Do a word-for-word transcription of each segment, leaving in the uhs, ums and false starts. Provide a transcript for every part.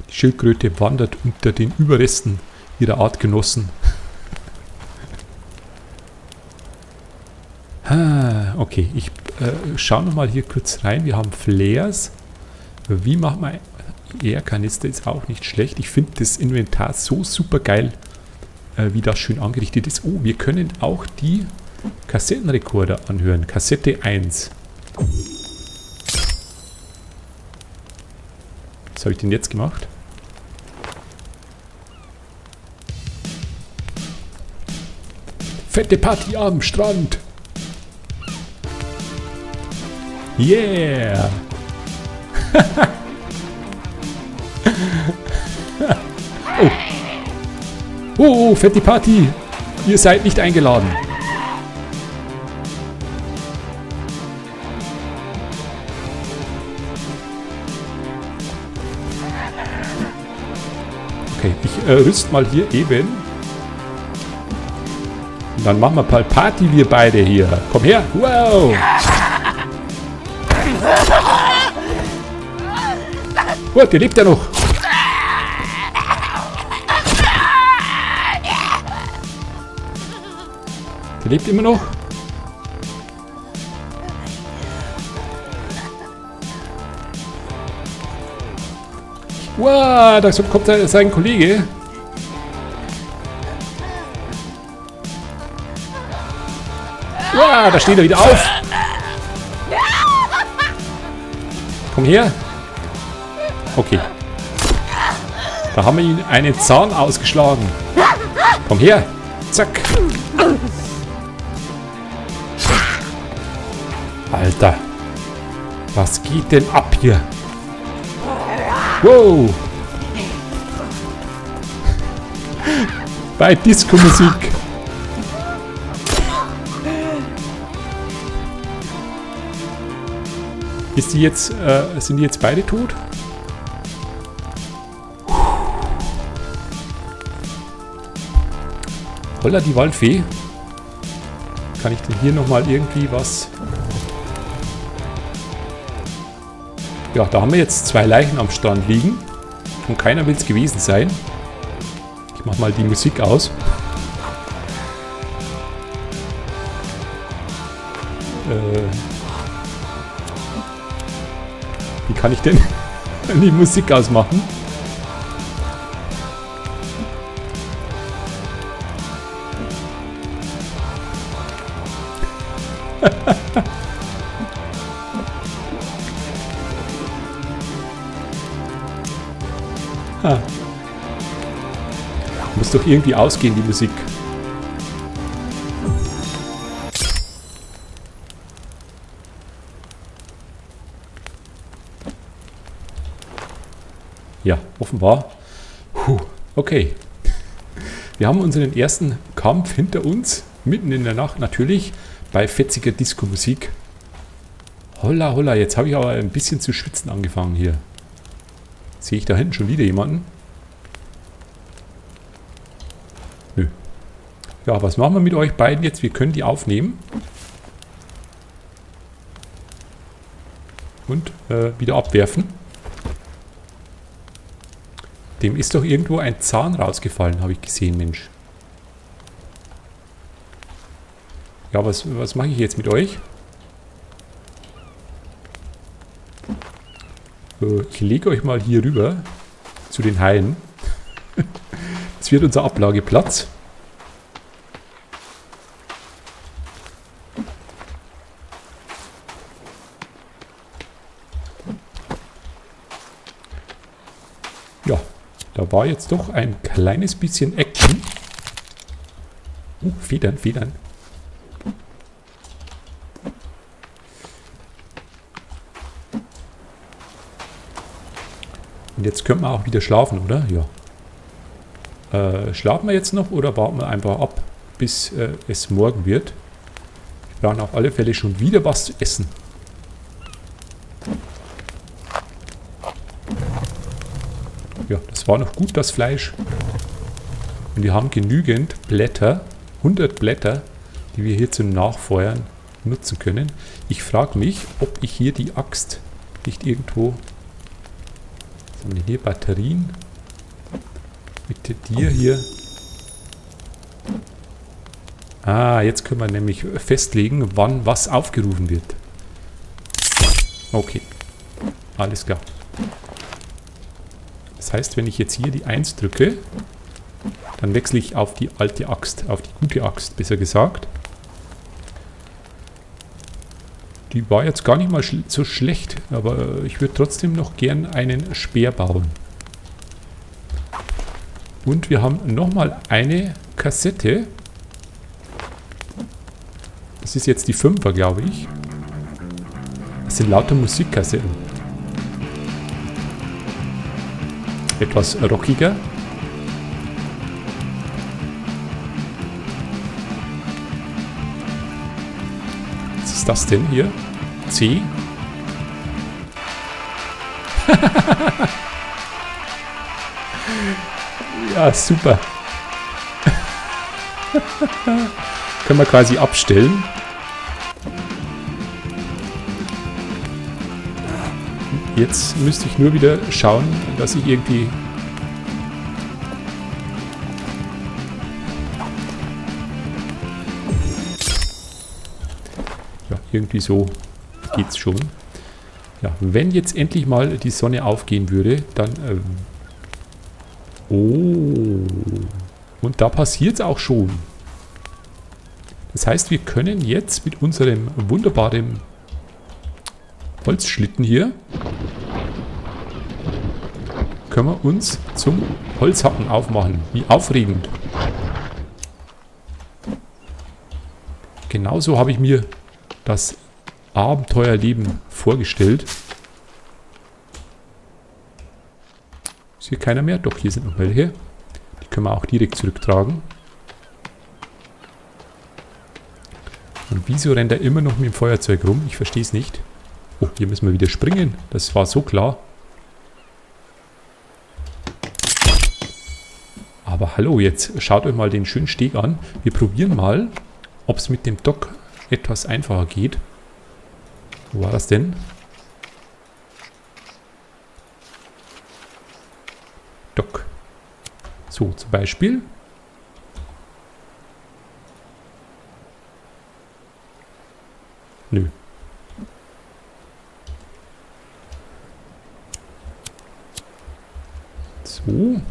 Die Schildkröte wandert unter den Überresten ihrer Artgenossen. Ah, okay, ich äh, schaue nochmal hier kurz rein. Wir haben Flares. Wie machen wir... Air-Kanister ist auch nicht schlecht. Ich finde das Inventar so super geil, äh, wie das schön angerichtet ist. Oh, wir können auch die Kassettenrekorder anhören. Kassette eins. Was habe ich denn jetzt gemacht? Fette Party am Strand. Yeah. oh. oh, fette Party. Ihr seid nicht eingeladen. Okay, ich äh, rüst mal hier eben. Und dann machen wir mal Party, wir beide hier. Komm her. Wow. Oh, der lebt ja noch. Der lebt immer noch. Wow, da kommt sein Kollege. Wow, da steht er wieder auf. Komm her. Okay. Da haben wir ihn einen Zahn ausgeschlagen. Komm her. Zack. Alter. Was geht denn ab hier? Wow. Bei Disco-Musik. Ist die jetzt, äh, sind die jetzt beide tot? Holla, die Waldfee. Kann ich denn hier nochmal irgendwie was... Ja, da haben wir jetzt zwei Leichen am Strand liegen. Und keiner will es gewesen sein. Ich mach mal die Musik aus. Äh, wie kann ich denn die Musik ausmachen? Ah. Muss doch irgendwie ausgehen, die Musik. Ja, offenbar. Puh, okay. Wir haben unseren ersten Kampf hinter uns. Mitten in der Nacht natürlich. Bei fetziger Disco-Musik. Holla, holla. Jetzt habe ich aber ein bisschen zu schwitzen angefangen hier. Sehe ich da hinten schon wieder jemanden? Nö. Ja, was machen wir mit euch beiden jetzt? Wir können die aufnehmen. Und äh, wieder abwerfen. Dem ist doch irgendwo ein Zahn rausgefallen, habe ich gesehen, Mensch. Ja, was, was mache ich jetzt mit euch? Ich lege euch mal hier rüber zu den Haien. Das wird unser Ablageplatz. Ja, da war jetzt doch ein kleines bisschen Action. Uh, Federn, Federn. Und jetzt können wir auch wieder schlafen, oder? Ja. Äh, schlafen wir jetzt noch oder warten wir einfach ab, bis äh, es morgen wird? Wir brauchen auf alle Fälle schon wieder was zu essen. Ja, das war noch gut, das Fleisch. Und wir haben genügend Blätter, hundert Blätter, die wir hier zum Nachfeuern nutzen können. Ich frage mich, ob ich hier die Axt nicht irgendwo... Was haben wir hier? Batterien. Mit dir hier. Ah, jetzt können wir nämlich festlegen, wann was aufgerufen wird. Okay. Alles klar. Das heißt, wenn ich jetzt hier die eins drücke, dann wechsle ich auf die alte Axt, auf die gute Axt, besser gesagt. Die war jetzt gar nicht mal sch so schlecht, aber ich würde trotzdem noch gern einen Speer bauen. Und wir haben nochmal eine Kassette. Das ist jetzt die Fünfer, glaube ich. Das sind lauter Musikkassetten. Etwas rockiger. Was ist das denn hier? C? Ja, super. Können wir quasi abstellen. Jetzt müsste ich nur wieder schauen, dass ich irgendwie... Ja, irgendwie so geht's schon. Ja, wenn jetzt endlich mal die Sonne aufgehen würde, dann... Äh oh. Und da passiert es auch schon. Das heißt, wir können jetzt mit unserem wunderbaren Holzschlitten hier, können wir uns zum Holzhacken aufmachen. Wie aufregend. Genauso habe ich mir das Abenteuerleben vorgestellt. Ist hier keiner mehr? Doch, hier sind noch welche. Die können wir auch direkt zurücktragen. Und wieso rennt er immer noch mit dem Feuerzeug rum? Ich verstehe es nicht. Oh, hier müssen wir wieder springen. Das war so klar. Aber hallo, jetzt schaut euch mal den schönen Steg an. Wir probieren mal, ob es mit dem Dock etwas einfacher geht. Wo war das denn? Dock. So, zum Beispiel. Nö. So.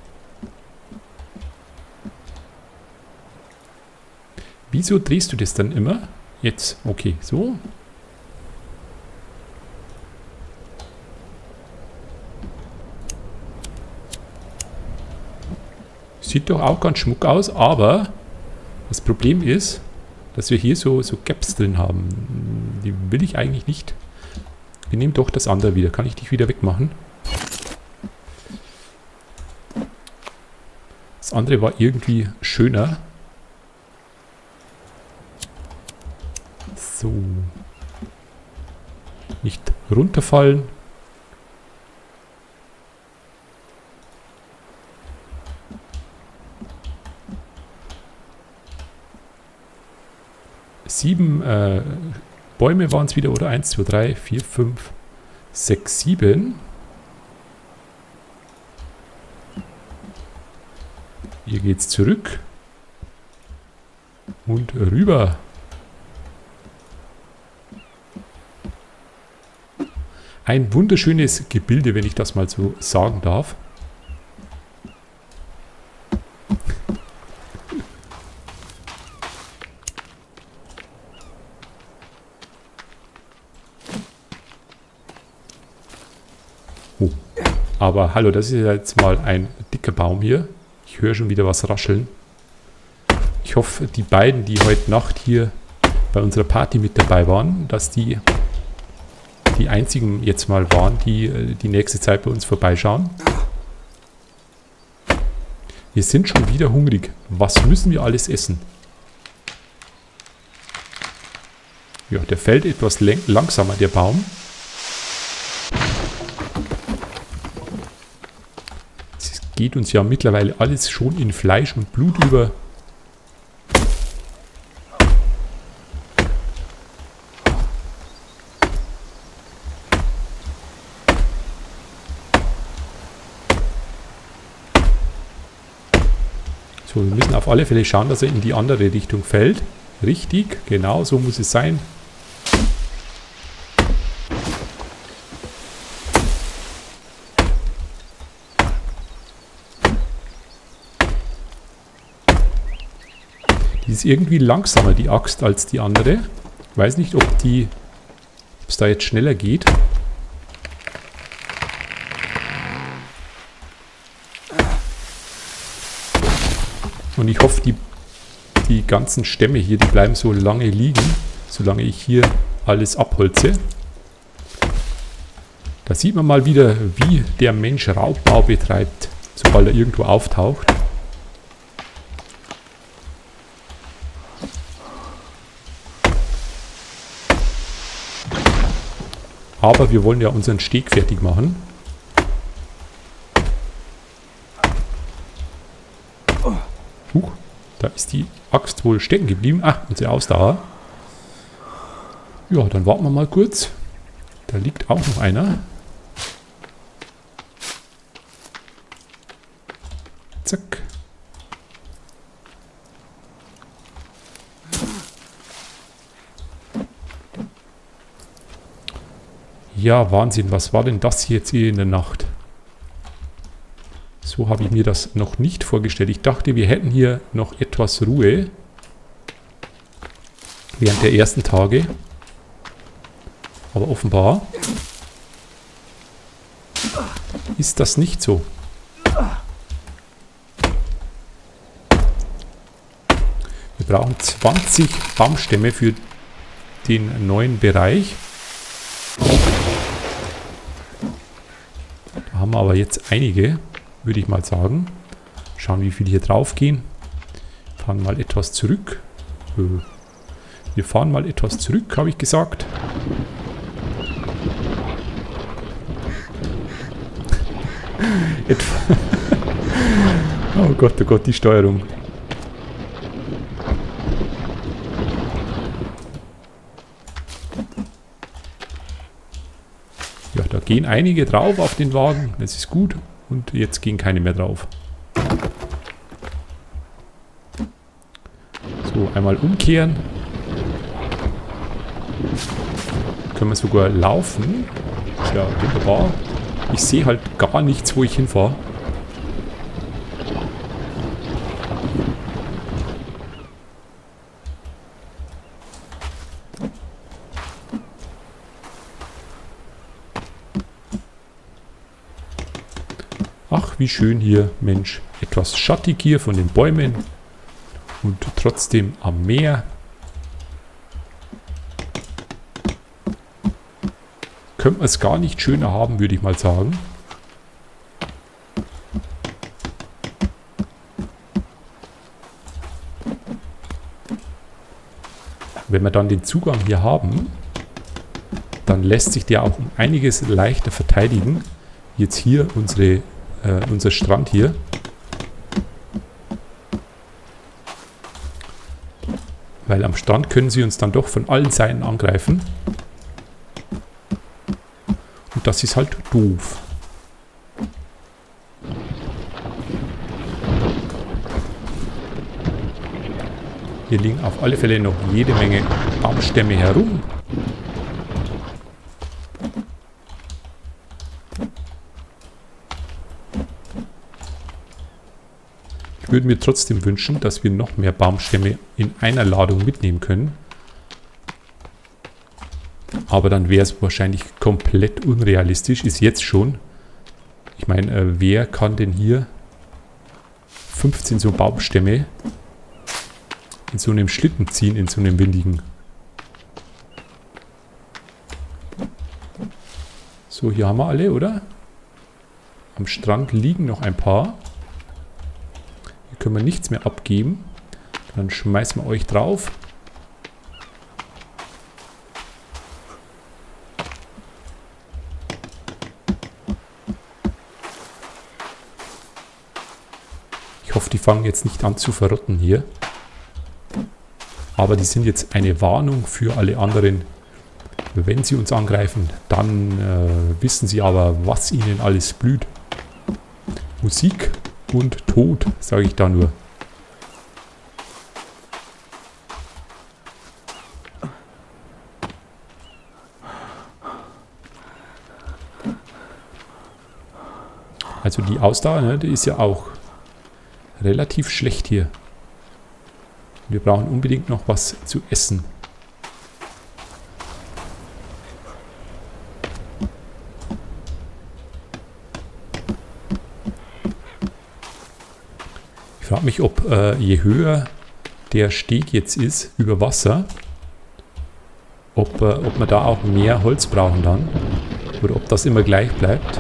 Wieso drehst du das dann immer? Jetzt, okay, so. Sieht doch auch ganz schmuck aus, aber das Problem ist, dass wir hier so, so Gaps drin haben. Die will ich eigentlich nicht. Wir nehmen doch das andere wieder. Kann ich dich wieder wegmachen? Das andere war irgendwie schöner. So. Nicht runterfallen. Sieben äh, Bäume waren es wieder, oder? Eins, zwei, drei, vier, fünf, sechs, sieben. Hier geht's zurück. Und rüber. Ein wunderschönes Gebilde, wenn ich das mal so sagen darf. Oh. Aber hallo, das ist jetzt mal ein dicker Baum hier. Ich höre schon wieder was rascheln. Ich hoffe, die beiden, die heute Nacht hier bei unserer Party mit dabei waren, dass die die einzigen jetzt mal waren, die die nächste Zeit bei uns vorbeischauen. Wir sind schon wieder hungrig. Was müssen wir alles essen? Ja, der fällt etwas langsamer, der Baum. Es geht uns ja mittlerweile alles schon in Fleisch und Blut über. So, wir müssen auf alle Fälle schauen, dass er in die andere Richtung fällt. Richtig, genau, so muss es sein. Die ist irgendwie langsamer, die Axt, als die andere. Ich weiß nicht, ob die, ob es da jetzt schneller geht. Und ich hoffe, die, die ganzen Stämme hier, die bleiben so lange liegen, solange ich hier alles abholze. Da sieht man mal wieder, wie der Mensch Raubbau betreibt, sobald er irgendwo auftaucht. Aber wir wollen ja unseren Steg fertig machen. Huch, da ist die Axt wohl stecken geblieben. Ah, unsere Ausdauer. Ja, dann warten wir mal kurz. Da liegt auch noch einer. Zack. Ja, Wahnsinn. Was war denn das jetzt hier in der Nacht? So habe ich mir das noch nicht vorgestellt. Ich dachte, wir hätten hier noch etwas Ruhe während der ersten Tage. Aber offenbar ist das nicht so. Wir brauchen zwanzig Baumstämme für den neuen Bereich. Da haben wir aber jetzt einige, würde ich mal sagen. Schauen, wie viele hier drauf gehen. Fahren mal etwas zurück. Wir fahren mal etwas zurück, habe ich gesagt. Oh Gott, oh Gott, die Steuerung. Ja, da gehen einige drauf auf den Wagen. Das ist gut. Und jetzt gehen keine mehr drauf. So, einmal umkehren. Können wir sogar laufen. Ist ja wunderbar. Ich sehe halt gar nichts, wo ich hinfahre. Ach, wie schön hier, Mensch. Etwas schattig hier von den Bäumen und trotzdem am Meer. Könnte man es gar nicht schöner haben, würde ich mal sagen. Wenn wir dann den Zugang hier haben, dann lässt sich der auch um einiges leichter verteidigen. Jetzt hier unsere, äh, unser Strand hier. Weil am Strand können sie uns dann doch von allen Seiten angreifen. Und das ist halt doof. Hier liegen auf alle Fälle noch jede Menge Baumstämme herum. Ich würde mir trotzdem wünschen, dass wir noch mehr Baumstämme in einer Ladung mitnehmen können. Aber dann wäre es wahrscheinlich komplett unrealistisch. Ist jetzt schon. Ich meine, äh, wer kann denn hier fünfzehn so Baumstämme in so einem Schlitten ziehen, in so einem windigen? So, hier haben wir alle, oder? Am Strand liegen noch ein paar. Hier können wir nichts mehr abgeben. Dann schmeißen wir euch drauf. Ich hoffe, die fangen jetzt nicht an zu verrotten hier. Aber die sind jetzt eine Warnung für alle anderen. Wenn sie uns angreifen, dann äh, wissen sie aber, was ihnen alles blüht. Musik und Tod, sage ich da nur. Also die Ausdauer, ne, die ist ja auch relativ schlecht hier. Wir brauchen unbedingt noch was zu essen. Ich frage mich, ob äh, je höher der Steg jetzt ist über Wasser, ob, äh, ob wir da auch mehr Holz brauchen dann. Oder ob das immer gleich bleibt.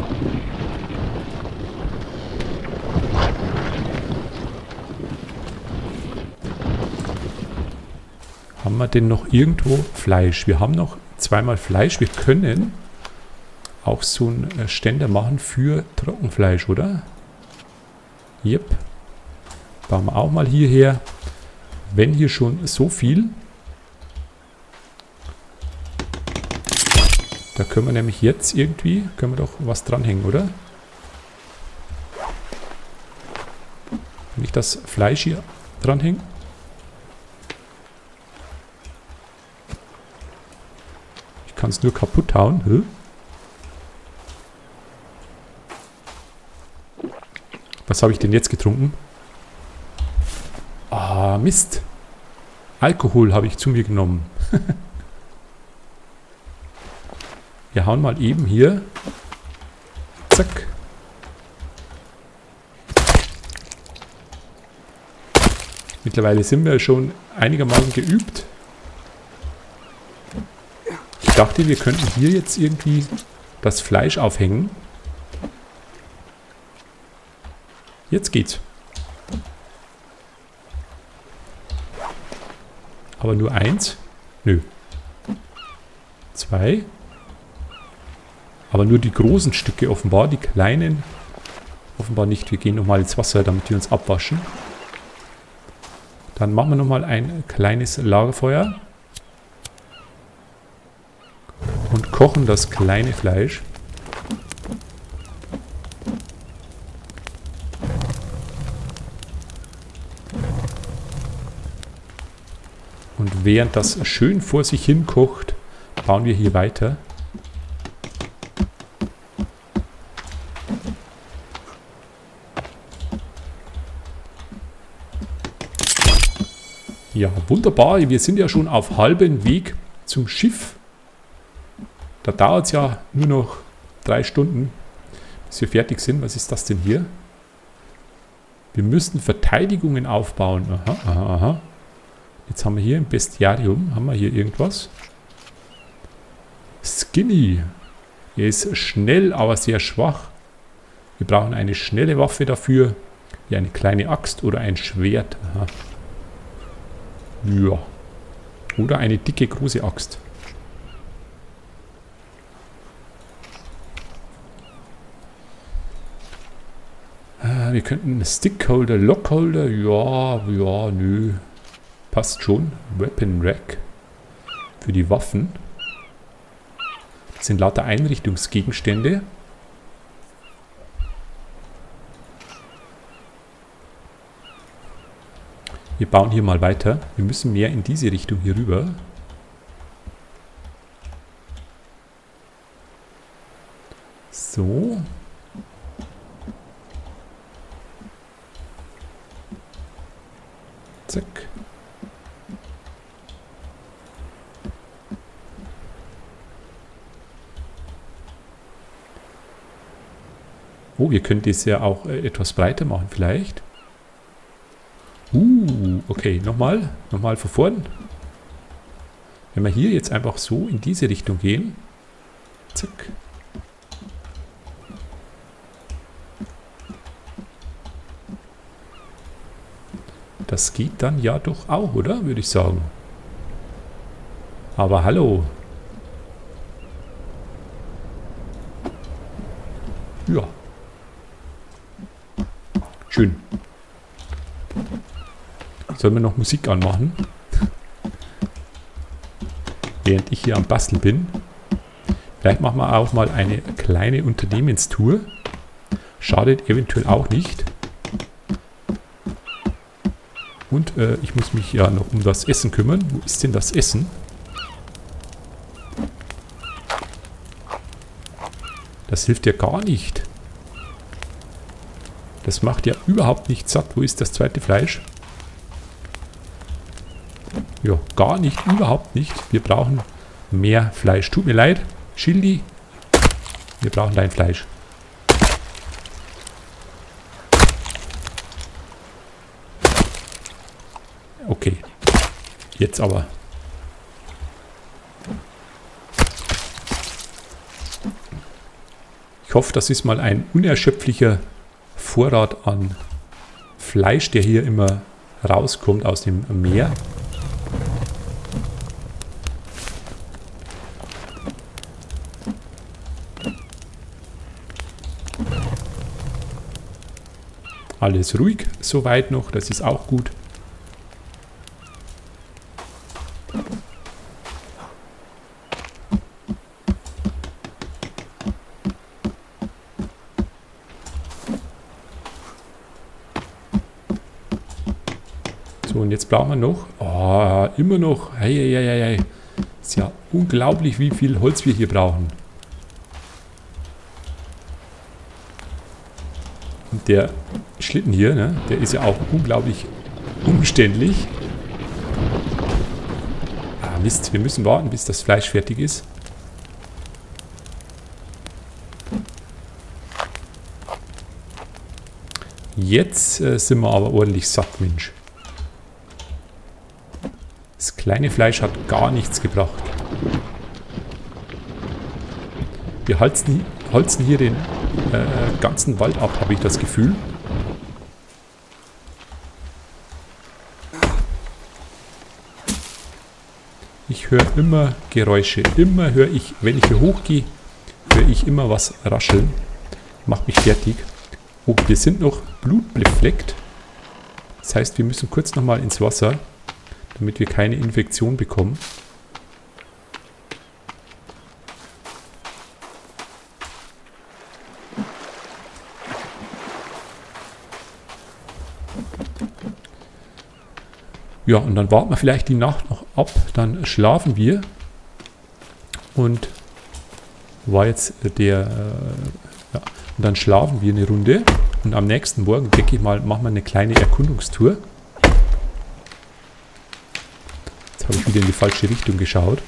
Haben wir denn noch irgendwo Fleisch? Wir haben noch zweimal Fleisch. Wir können auch so einen Ständer machen für Trockenfleisch, oder? Yep. Bauen wir auch mal hierher. Wenn hier schon so viel. Da können wir nämlich jetzt irgendwie, können wir doch was dranhängen, oder? Wenn ich das Fleisch hier dranhänge. Ich kann es nur kaputt hauen. Hä? Was habe ich denn jetzt getrunken? Ah, Mist. Alkohol habe ich zu mir genommen. Wir hauen mal eben hier. Zack. Mittlerweile sind wir schon einigermaßen geübt. Ich dachte, wir könnten hier jetzt irgendwie das Fleisch aufhängen. Jetzt geht's. Aber nur eins? Nö. Zwei. Aber nur die großen Stücke offenbar, die kleinen offenbar nicht. Wir gehen nochmal ins Wasser, damit wir uns abwaschen. Dann machen wir nochmal ein kleines Lagerfeuer. Und kochen das kleine Fleisch. Und während das schön vor sich hin kocht, bauen wir hier weiter. Ja, wunderbar. Wir sind ja schon auf halbem Weg zum Schiff. Da dauert es ja nur noch drei Stunden, bis wir fertig sind. Was ist das denn hier? Wir müssen Verteidigungen aufbauen. Aha, aha, aha. Jetzt haben wir hier im Bestiarium, haben wir hier irgendwas? Skinny. Er ist schnell, aber sehr schwach. Wir brauchen eine schnelle Waffe dafür. Wie eine kleine Axt oder ein Schwert. Aha. Ja. Oder eine dicke, große Axt. Äh, wir könnten einen Stickholder, Lockholder. Ja, ja, nö. Passt schon. Weapon Rack. Für die Waffen. Das sind lauter Einrichtungsgegenstände. Wir bauen hier mal weiter. Wir müssen mehr in diese Richtung hier rüber. So. Zack. Oh, wir können das ja auch äh, etwas breiter machen vielleicht. Uh, okay, nochmal, nochmal von vorn. Wenn wir hier jetzt einfach so in diese Richtung gehen. Zack. Das geht dann ja doch auch, oder? Würde ich sagen. Aber hallo. Ja. Schön. Sollen wir noch Musik anmachen? Während ich hier am Basteln bin. Vielleicht machen wir auch mal eine kleine Unternehmenstour. Schadet eventuell auch nicht. Und äh, ich muss mich ja noch um das Essen kümmern. Wo ist denn das Essen? Das hilft ja gar nicht. Das macht ja überhaupt nicht satt. Wo ist das zweite Fleisch? Ja, gar nicht, überhaupt nicht. Wir brauchen mehr Fleisch. Tut mir leid, Schildi. Wir brauchen dein Fleisch. Okay. Jetzt aber. Ich hoffe, das ist mal ein unerschöpflicher Vorrat an Fleisch, der hier immer rauskommt aus dem Meer. Alles ruhig soweit noch, das ist auch gut. So, und jetzt brauchen wir noch, oh, immer noch, hey, hey, hey, hey. Ist ja unglaublich, wie viel Holz wir hier brauchen. Und der Schlitten hier, ne, der ist ja auch unglaublich umständlich. Ah, Mist, wir müssen warten, bis das Fleisch fertig ist. Jetzt äh, sind wir aber ordentlich satt, Mensch. Das kleine Fleisch hat gar nichts gebracht. Wir holzen, holzen hier den äh, ganzen Wald ab, habe ich das Gefühl. Ich höre immer Geräusche. Immer höre ich, wenn ich hier hochgehe, höre ich immer was rascheln. Macht mich fertig. Oh, wir sind noch blutbefleckt. Das heißt, wir müssen kurz nochmal ins Wasser, damit wir keine Infektion bekommen. Ja, und dann warten wir vielleicht die Nacht noch ab, dann schlafen wir. Und war jetzt der, äh, ja, und dann schlafen wir eine Runde. Und am nächsten Morgen, denke ich mal, machen wir eine kleine Erkundungstour. Jetzt habe ich wieder in die falsche Richtung geschaut.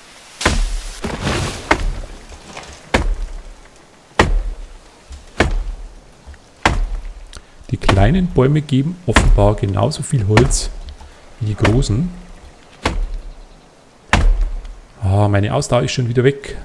Die kleinen Bäume geben offenbar genauso viel Holz wie die großen. Ah, meine Ausdauer ist schon wieder weg.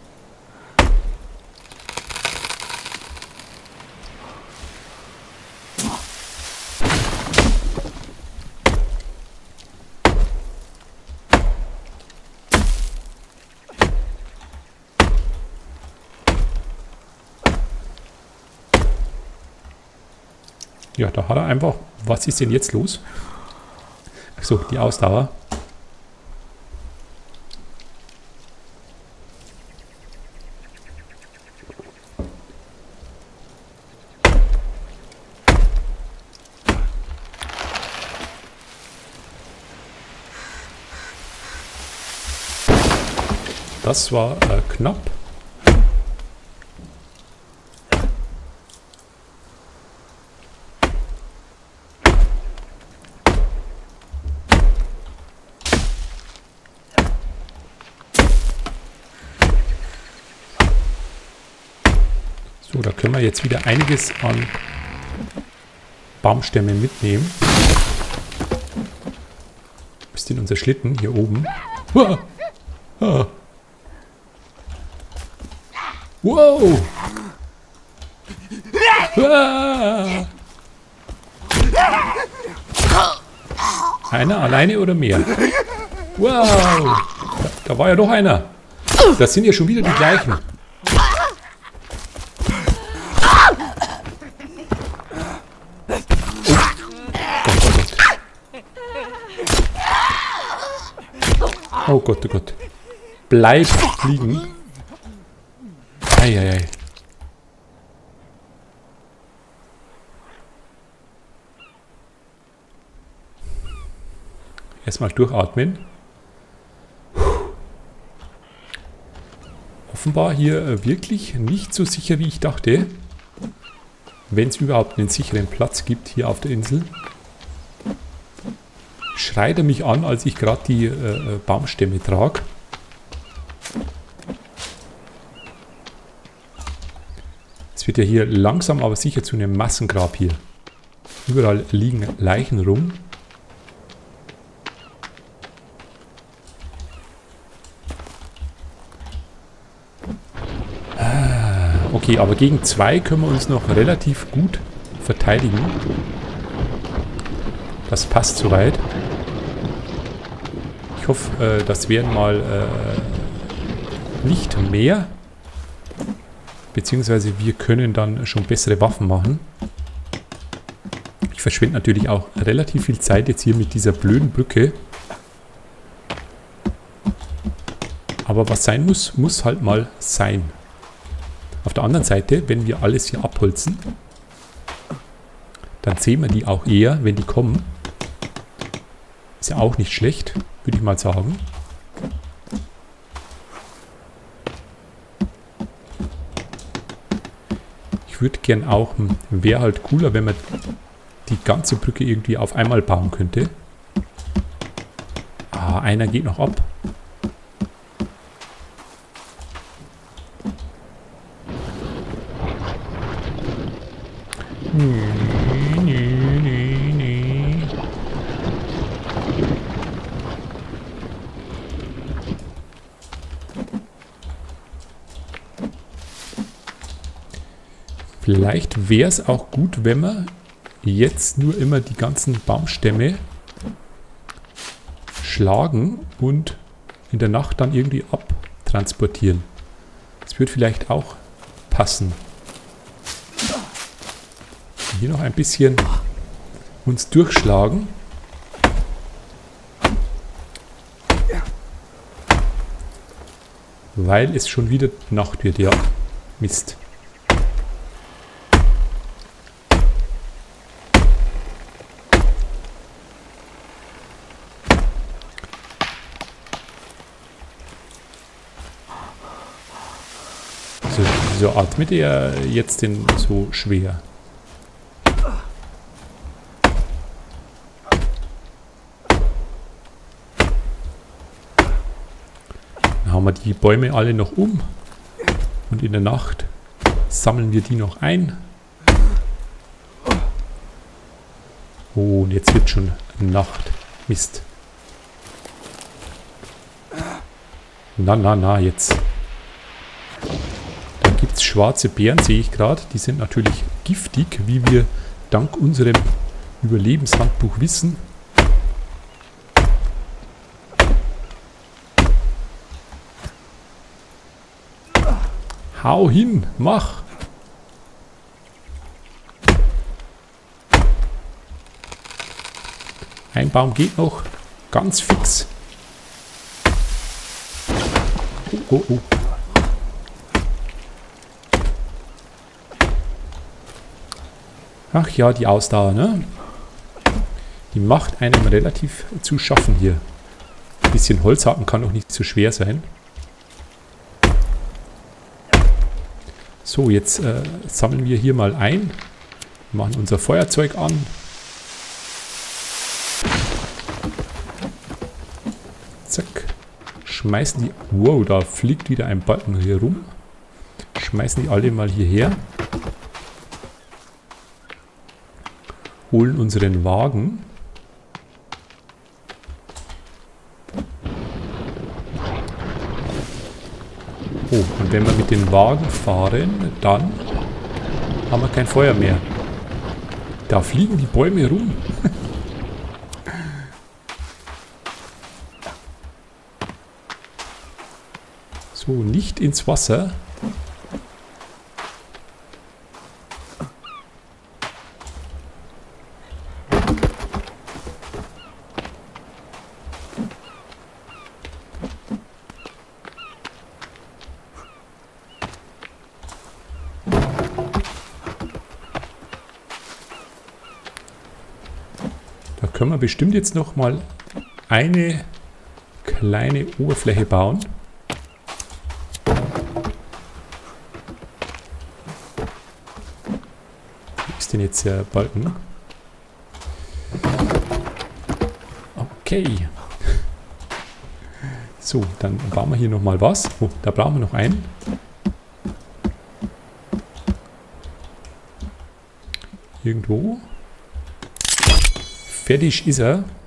Ja, da hat er einfach... Was ist denn jetzt los? Achso, die Ausdauer. Das war äh, knapp. So, da können wir jetzt wieder einiges an Baumstämmen mitnehmen. Wo ist denn unser Schlitten? Hier oben. Ah, ah. Wow! Ah. Einer alleine oder mehr? Wow! Da, da war ja doch einer. Das sind ja schon wieder die gleichen. Oh Gott, oh Gott. Bleib liegen. Eieiei. Erstmal durchatmen. Offenbar hier wirklich nicht so sicher, wie ich dachte. wenn es überhaupt einen sicheren Platz gibt hier auf der Insel. Schreit er mich an, als ich gerade die äh, Baumstämme trage. Es wird ja hier langsam aber sicher zu einem Massengrab hier. Überall liegen Leichen rum. Okay, aber gegen zwei können wir uns noch relativ gut verteidigen. Das passt soweit. Ich hoffe, äh, das werden mal äh, nicht mehr. Beziehungsweise wir können dann schon bessere Waffen machen. Ich verschwende natürlich auch relativ viel Zeit jetzt hier mit dieser blöden Brücke. Aber was sein muss, muss halt mal sein. Auf der anderen Seite, wenn wir alles hier abholzen, dann sehen wir die auch eher, wenn die kommen. Ist ja auch nicht schlecht, würde ich mal sagen. Ich würde gern auch, wäre halt cooler, wenn man die ganze Brücke irgendwie auf einmal bauen könnte. Ah, einer geht noch ab. Nee, nee, nee, nee. Vielleicht wäre es auch gut, wenn wir jetzt nur immer die ganzen Baumstämme schlagen und in der Nacht dann irgendwie abtransportieren. Das wird vielleicht auch passen. Hier noch ein bisschen uns durchschlagen. Weil es schon wieder Nacht wird, ja. Mist. So, wieso atmet er jetzt denn so schwer? Haben wir die Bäume alle noch um und in der Nacht sammeln wir die noch ein. Oh, und jetzt wird schon Nacht. Mist. Na, na, na, jetzt. Da gibt es schwarze Beeren, sehe ich gerade. Die sind natürlich giftig, wie wir dank unserem Überlebenshandbuch wissen. Hau hin, mach! Ein Baum geht noch, ganz fix. Oh, oh. Ach ja, die Ausdauer, ne? Die macht einem relativ zu schaffen hier. Ein bisschen Holz hacken kann doch nicht so schwer sein. So, jetzt äh, sammeln wir hier mal ein, machen unser Feuerzeug an. Zack. Schmeißen die... Wow, da fliegt wieder ein Balken hier rum. Schmeißen die alle mal hierher. Holen unseren Wagen. Oh, und wenn wir mit den Wagen fahren, dann haben wir kein Feuer mehr. Da fliegen die Bäume rum. So, nicht ins Wasser. Da können wir bestimmt jetzt noch mal eine kleine Oberfläche bauen. den jetzt, äh, Balken? Okay. So, dann bauen wir hier nochmal was. Oh, da brauchen wir noch einen. Irgendwo. Fertig ist er.